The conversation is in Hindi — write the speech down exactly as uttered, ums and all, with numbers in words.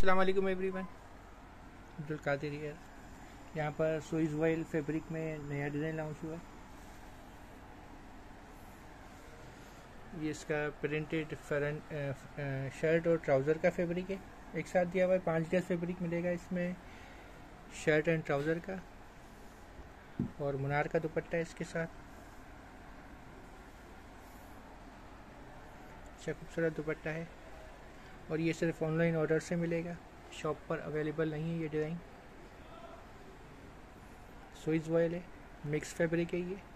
अस्सलाम वालेकुम एवरीवन, अब्दुल कादिर हियर। यहाँ पर सुइस वॉयल फैब्रिक में नया डिज़ाइन लॉन्च हुआ है। ये इसका प्रिंटेड फ्रंट शर्ट और ट्राउज़र का फैब्रिक है, एक साथ दिया हुआ है। पाँच गज फैब्रिक मिलेगा इसमें, शर्ट एंड ट्राउज़र का, और मुनार का दुपट्टा है इसके साथ। अच्छा खूबसूरत दुपट्टा है, और ये सिर्फ ऑनलाइन ऑर्डर से मिलेगा, शॉप पर अवेलेबल नहीं है ये डिज़ाइन। सुइस वॉयल है, मिक्स फैब्रिक है ये।